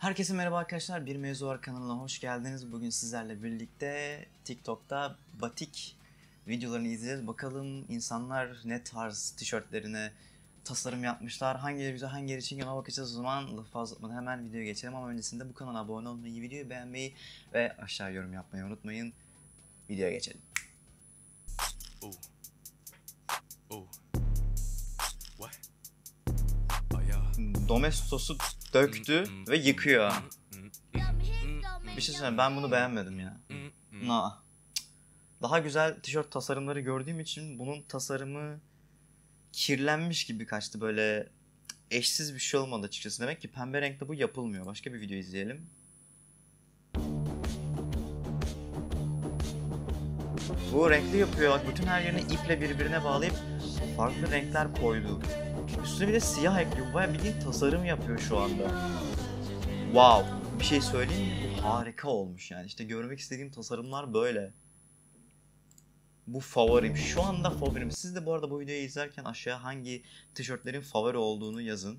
Herkese merhaba arkadaşlar, Bir Mevzu Var kanalına hoş geldiniz. Bugün sizlerle birlikte TikTok'ta batik videolarını izleyeceğiz. Bakalım insanlar ne tarz tişörtlerine tasarım yapmışlar, hangileri güzel, hangileri çirkin, ona bakacağız. O zaman lafı fazla uzatmadan hemen videoya geçelim ama öncesinde bu kanala abone olmayı, videoyu beğenmeyi ve aşağı yorum yapmayı unutmayın. Videoya geçelim. Domestos'u döktü ve yıkıyor. Bir şey söyleyeyim, ben bunu beğenmedim ya. Daha güzel tişört tasarımları gördüğüm için bunun tasarımı kirlenmiş gibi kaçtı, böyle eşsiz bir şey olmadı açıkçası. Demek ki pembe renkte bu yapılmıyor. Başka bir video izleyelim. Bu renkli yapıyor. Bütün her yerini iple birbirine bağlayıp farklı renkler koydu. Üstüne bir de siyah ekliyor. Bayağı bildiğin tasarım yapıyor şu anda. Wow. Bir şey söyleyeyim mi? Bu harika olmuş yani. İşte görmek istediğim tasarımlar böyle. Bu favorim. Şu anda favorim. Siz de bu arada bu videoyu izlerken aşağıya hangi tişörtlerin favori olduğunu yazın.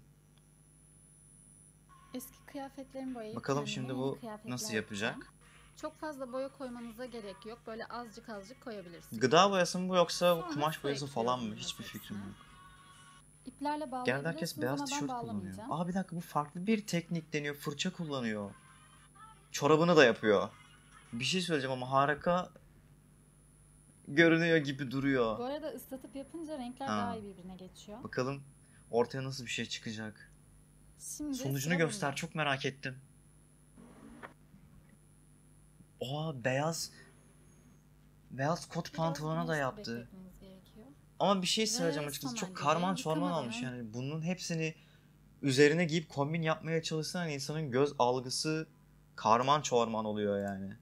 Eski kıyafetlerimi boyayıp bakalım şimdi bu nasıl yapacak? Yapacağım. Çok fazla boya koymanıza gerek yok. Böyle azıcık koyabilirsiniz. Gıda boyası mı bu yoksa Sonra kumaş boyası falan mı? ekliyorum Hiçbir fikrim yok. İplerle Genelde herkes bağlayabilirsiniz beyaz ama ben tişört kullanıyor. bağlamayacağım. Aa, bir dakika, bu farklı bir teknik deniyor. Fırça kullanıyor. Çorabını da yapıyor. Bir şey söyleyeceğim ama harika görünüyor gibi duruyor. Bu arada ıslatıp yapınca renkler daha iyi birbirine geçiyor. Bakalım ortaya nasıl bir şey çıkacak. Şimdi sonucunu göster, çok merak ettim. Oha, beyaz kot pantolona da yaptı. Ama bir şey söyleyeceğim açıkçası, çok karman çorman olmuş yani. Bunun hepsini üzerine giyip kombin yapmaya çalışsan insanın göz algısı karman çorman oluyor yani.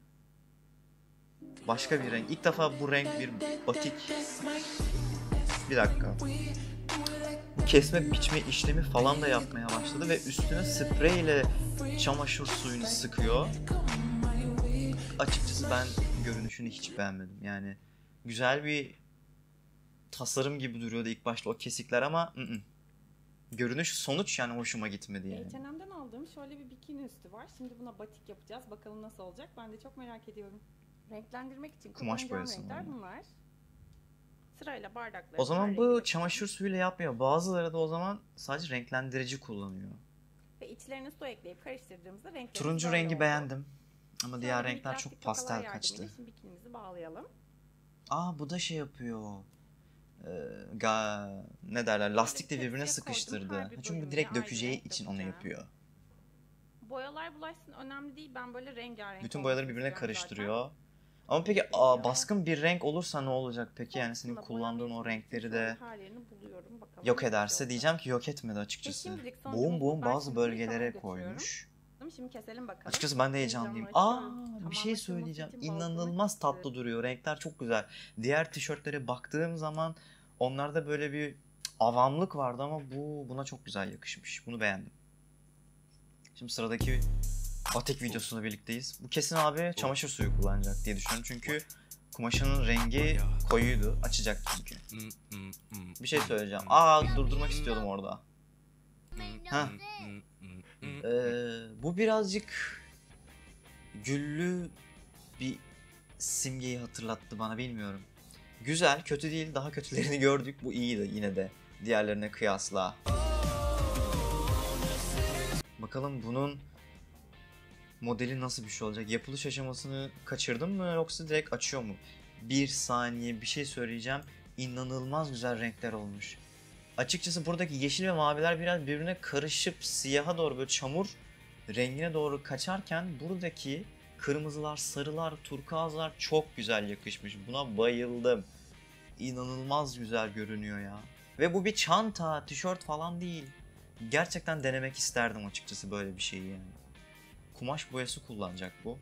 Başka bir renk. İlk defa bu renk bir batik. Bir dakika. Kesme biçme işlemi falan da yapmaya başladı ve üstüne sprey ile çamaşır suyunu sıkıyor. Açıkçası ben görünüşünü hiç beğenmedim. Yani güzel bir tasarım gibi duruyordu ilk başta o kesikler ama görünüş, sonuç yani hoşuma gitmedi yani. H&M'den aldığım şöyle bir bikini üstü var. Şimdi buna batik yapacağız. Bakalım nasıl olacak. Ben de çok merak ediyorum. Renklendirmek için kullanacağım renkler bunlar. Sırayla bardakları. O zaman bu çamaşır suyuyla yapmıyor. Bazıları da o zaman sadece renklendirici kullanıyor. Ve içlerine su ekleyip karıştırdığımızda renkleri turuncu rengi oldu. Beğendim. Ama şöyle diğer renkler çok pastel kaçtı. Şimdi bikinimizi bağlayalım. Aa, bu da şey yapıyor. Ne derler? Lastikle birbirine sıkıştırdı. Çünkü direkt dökeceği için onu yapıyor. Boyalar bulaşsın önemli değil. Ben böyle rengarenk. Bütün boyaları birbirine karıştırıyor. Zaten. Ama peki baskın bir renk olursa ne olacak peki? Yani senin kullandığın o renkleri de yok ederse, diyeceğim ki yok etmedi açıkçası. Boğum bazı bölgelere koymuş. Şimdi keselim bakalım. Açıkçası ben de heyecanlıyım. Bir şey söyleyeceğim. İnanılmaz tatlı duruyor. Renkler çok güzel. Diğer tişörtlere baktığım zaman onlarda böyle bir avamlık vardı ama buna çok güzel yakışmış. Bunu beğendim. Şimdi sıradaki batik videosuyla birlikteyiz. Bu kesin abi çamaşır suyu kullanacak diye düşünüyorum. Çünkü kumaşının rengi koyuydu. Açacak çünkü. Bir şey söyleyeceğim. Durdurmak istiyordum orada. Bu birazcık güllü bir simgeyi hatırlattı bana, bilmiyorum. Güzel, kötü değil. Daha kötülerini gördük. Bu iyiydi yine de diğerlerine kıyasla. Bakalım bunun modeli nasıl bir şey olacak? Yapılış aşamasını kaçırdım mı yoksa direkt açıyor mu? Bir saniye, bir şey söyleyeceğim. İnanılmaz güzel renkler olmuş. Açıkçası buradaki yeşil ve maviler biraz birbirine karışıp siyaha doğru, böyle çamur rengine doğru kaçarken buradaki kırmızılar, sarılar, turkuazlar çok güzel yakışmış. Buna bayıldım. İnanılmaz güzel görünüyor ya. Ve bu bir çanta, tişört falan değil. Gerçekten denemek isterdim açıkçası böyle bir şeyi yani. Kumaş boyası kullanacak bu.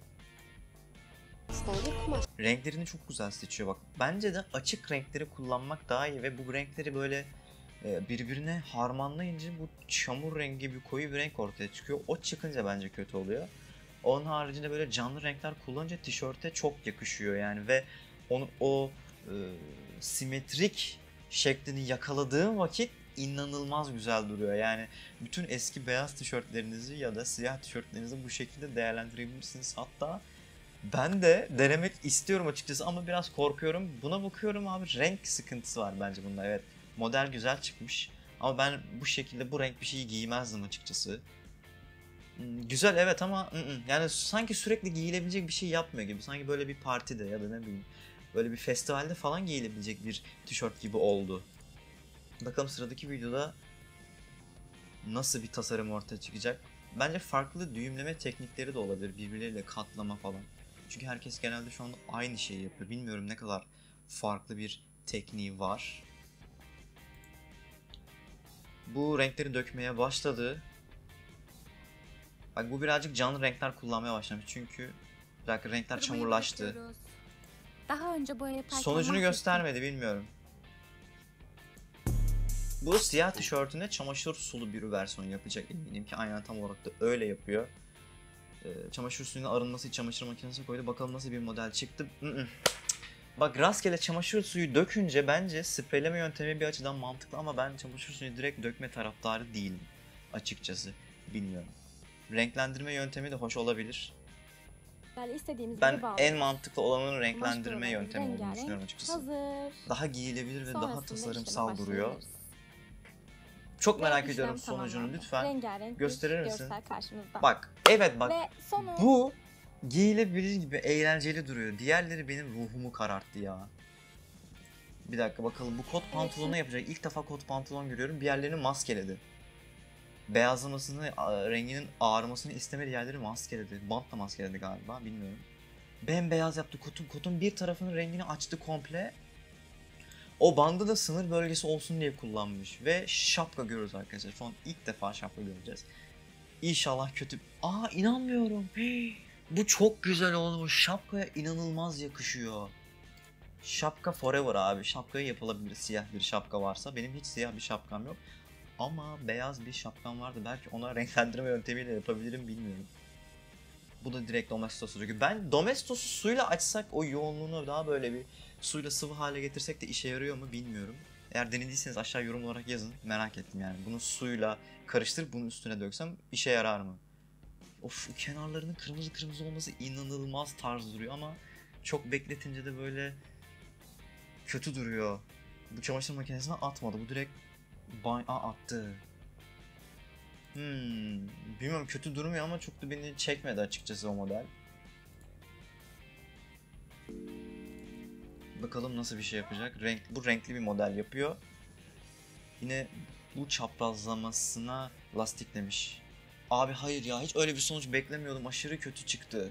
Renklerini çok güzel seçiyor bak. Bence de açık renkleri kullanmak daha iyi ve bu renkleri böyle birbirine harmanlayınca bu çamur rengi bir koyu bir renk ortaya çıkıyor. O çıkınca bence kötü oluyor. Onun haricinde böyle canlı renkler kullanınca tişörte çok yakışıyor yani ve onun o simetrik şeklini yakaladığım vakit inanılmaz güzel duruyor. Yani bütün eski beyaz tişörtlerinizi ya da siyah tişörtlerinizi bu şekilde değerlendirebilirsiniz. Hatta ben de denemek istiyorum açıkçası ama biraz korkuyorum. Buna bakıyorum abi, renk sıkıntısı var bence bunda. Evet, model güzel çıkmış ama ben bu şekilde bu renk bir şeyi giymezdim açıkçası. Güzel evet ama yani sanki sürekli giyilebilecek bir şey yapmıyor gibi. Sanki böyle bir partide ya da ne bileyim böyle bir festivalde falan giyilebilecek bir tişört gibi oldu. Bakalım sıradaki videoda nasıl bir tasarım ortaya çıkacak. Bence farklı düğümleme teknikleri de olabilir, birbirleriyle katlama falan. Çünkü herkes genelde şu anda aynı şeyi yapıyor. Bilmiyorum ne kadar farklı bir tekniği var. Bu renkleri dökmeye başladı. Bak bu birazcık canlı renkler kullanmaya başlamış çünkü renkler Kurumayı çamurlaştı. bırakıyoruz. Daha önce boya yaparken Sonucunu mahvettim. göstermedi, bilmiyorum. Bu siyah tişörtüne çamaşır sulu bir versiyon yapacak eminim ki aynen tam olarak da öyle yapıyor. Çamaşır suyunun arınması için çamaşır makinesine koydu. Bakalım nasıl bir model çıktı. Bak rastgele çamaşır suyu dökünce bence spreyleme yöntemi bir açıdan mantıklı ama ben çamaşır suyu direkt dökme taraftarı değilim açıkçası. Bilmiyorum. Renklendirme yöntemi de hoş olabilir. Yani istediğimiz Ben gibi bağlıyoruz. en mantıklı olanın renklendirme Kumaş yöntemi olduğunu rengarenk düşünüyorum açıkçası. Hazır. Daha giyilebilir ve daha Sonrasında tasarımsal işleme duruyor. başlayabiliriz. Çok Ve merak işlem ediyorum sonucunu, tamamlandı. lütfen Rengarenk gösterir bir misin? görsel karşımızda. Bak evet bak Ve sonu bu giyilebilir gibi eğlenceli duruyor. Diğerleri benim ruhumu kararttı ya. Bir dakika bakalım, bu kot pantolonu yapacak. İlk defa kot pantolon görüyorum. Bir yerlerini maskeledi. Beyazlamasını, renginin ağarmasını istemedi, yerleri maskeledi. Bantla maskeledi galiba, bilmiyorum. Bembeyaz yaptı kotun bir tarafının rengini açtı komple. O bandı da sınır bölgesi olsun diye kullanmış. Ve şapka görüyoruz arkadaşlar. Şu an ilk defa şapka göreceğiz. İnşallah kötü... Aa inanmıyorum. Bu çok güzel olmuş. Şapkaya inanılmaz yakışıyor. Şapka forever abi. Şapkaya yapılabilir, siyah bir şapka varsa. Benim hiç siyah bir şapkam yok. Ama beyaz bir şapkam vardı. Belki ona renklendirme yöntemiyle yapabilirim, bilmiyorum. Bu da direkt Domestos suyu. Ben Domestos'u suyla açsak o yoğunluğunu daha böyle bir suyla sıvı hale getirsek de işe yarıyor mu bilmiyorum. Eğer denediyseniz aşağı yorum olarak yazın. Merak ettim yani. Bunu suyla karıştırıp bunun üstüne döksem işe yarar mı? Of, kenarlarının kırmızı kırmızı olması inanılmaz tarz duruyor ama çok bekletince de böyle kötü duruyor. Bu çamaşır makinesine atmadı. Bu direkt attı. Bilmiyorum, kötü durmuyor ama çok da beni çekmedi açıkçası o model. Bakalım nasıl bir şey yapacak. Bu renkli bir model yapıyor. Yine bu çaprazlamasına lastiklemiş. Abi hayır ya, hiç öyle bir sonuç beklemiyordum. Aşırı kötü çıktı.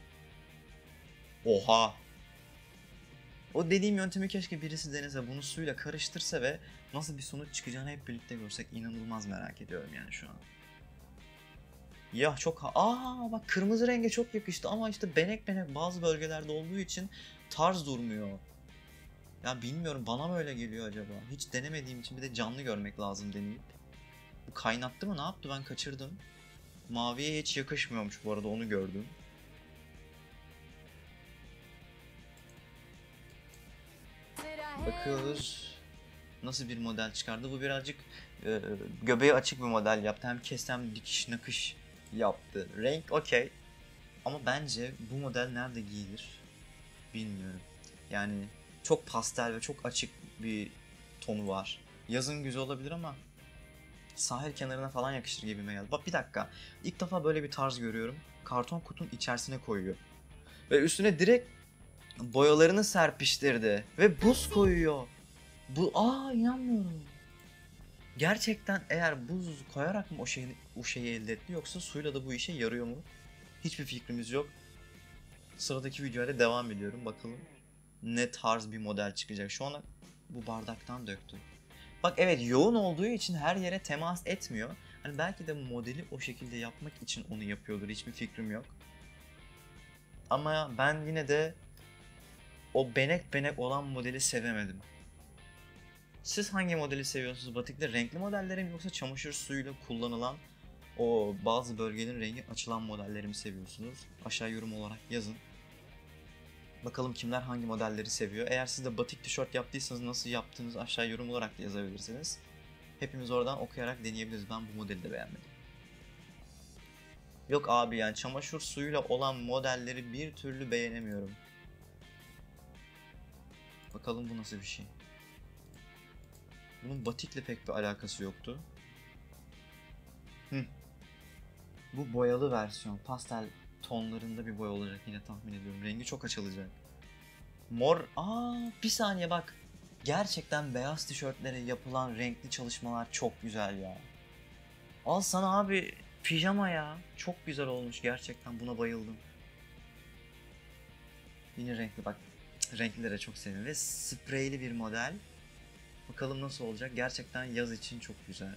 Oha. O dediğim yöntemi keşke birisi denese, bunu suyla karıştırsa ve nasıl bir sonuç çıkacağını hep birlikte görsek. İnanılmaz merak ediyorum yani şu an. Ya çok... bak kırmızı renge çok yakıştı ama işte benek benek bazı bölgelerde olduğu için tarz durmuyor. Ya bilmiyorum, bana mı öyle geliyor acaba? Hiç denemediğim için bir de canlı görmek lazım deneyip. Bu kaynattı mı, ne yaptı, ben kaçırdım. Maviye hiç yakışmıyormuş bu arada, onu gördüm. Bakıyoruz nasıl bir model çıkardı. Bu birazcık göbeği açık bir model yaptı. Hem kes hem dikiş nakış yaptı. Renk okey. Ama bence bu model nerede giyilir bilmiyorum. Yani çok pastel ve çok açık bir tonu var. Yazın güzel olabilir ama sahil kenarına falan yakışır gibime geldi. Bak bir dakika. İlk defa böyle bir tarz görüyorum. Karton kutunun içerisine koyuyor. Ve üstüne direkt boyalarını serpiştirdi. Ve buz koyuyor. İnanmıyorum. Gerçekten eğer buz koyarak mı o şeyi elde etti, yoksa suyla da bu işe yarıyor mu? Hiçbir fikrimiz yok. Sıradaki videoyla devam ediyorum. Bakalım ne tarz bir model çıkacak. Şu ana bu bardaktan döktü. Bak evet, yoğun olduğu için her yere temas etmiyor. Hani belki de modeli o şekilde yapmak için onu yapıyordur. Hiçbir fikrim yok. Ama ben yine de o benek benek olan modeli sevemedim. Siz hangi modeli seviyorsunuz? Batikte renkli modelleri mi yoksa çamaşır suyuyla kullanılan o bazı bölgelerin rengi açılan modelleri mi seviyorsunuz? Aşağı yorum olarak yazın. Bakalım kimler hangi modelleri seviyor. Eğer siz de batik tişört yaptıysanız nasıl yaptığınızı aşağı yorum olarak da yazabilirsiniz. hepimiz oradan okuyarak deneyebiliriz. Ben bu modeli de beğenmedim. Yok abi yani çamaşır suyuyla olan modelleri bir türlü beğenemiyorum. Bakalım bu nasıl bir şey. Bunun batikle pek bir alakası yoktu. Bu boyalı versiyon. Pastel tonlarında bir boya olacak yine tahmin ediyorum. Rengi çok açılacak. Mor... bir saniye bak. Gerçekten beyaz tişörtlere yapılan renkli çalışmalar çok güzel ya. Al sana abi pijama ya. Çok güzel olmuş gerçekten, buna bayıldım. Yine renkli bak. Renklilere çok seviyorum ve spreyli bir model. Bakalım nasıl olacak. Gerçekten yaz için çok güzel.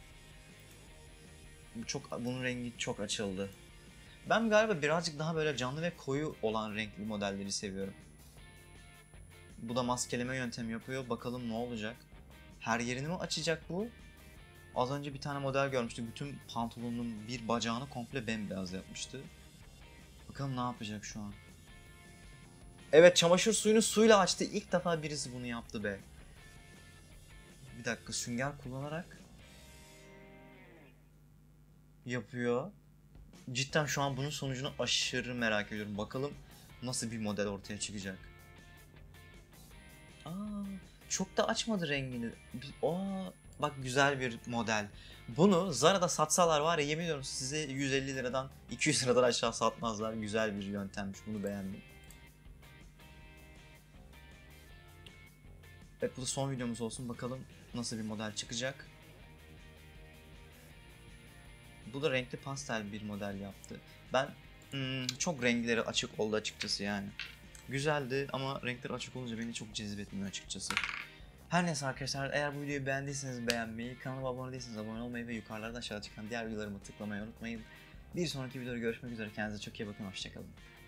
Bunun rengi çok açıldı. Ben galiba birazcık daha böyle canlı ve koyu olan renkli modelleri seviyorum. Bu da maskeleme yöntemi yapıyor. Bakalım ne olacak. Her yerini mi açacak bu? Az önce bir tane model görmüştük. Bütün pantolonun bir bacağını komple bembeyaz yapmıştı. Bakalım ne yapacak şu an. Evet, çamaşır suyunu suyla açtı. İlk defa birisi bunu yaptı be. Bir dakika, sünger kullanarak yapıyor. Cidden şu an bunun sonucunu aşırı merak ediyorum. Bakalım nasıl bir model ortaya çıkacak. Çok da açmadı rengini. Bak güzel bir model. Bunu Zara'da satsalar var ya, yemin ediyorum size 150 liradan 200 liradan aşağı satmazlar. Güzel bir yöntemmiş. Bunu beğendim. Evet, bu da son videomuz olsun. Bakalım nasıl bir model çıkacak. Bu da renkli pastel bir model yaptı. Ben çok renkleri açık oldu açıkçası yani. Güzeldi ama renkleri açık olunca beni çok cezbetmiyor açıkçası. Her neyse arkadaşlar, eğer bu videoyu beğendiyseniz beğenmeyi, kanalıma abone değilseniz abone olmayı ve yukarılarda aşağıda çıkan diğer videolarımı tıklamayı unutmayın. Bir sonraki videoda görüşmek üzere. Kendinize çok iyi bakın. Hoşçakalın.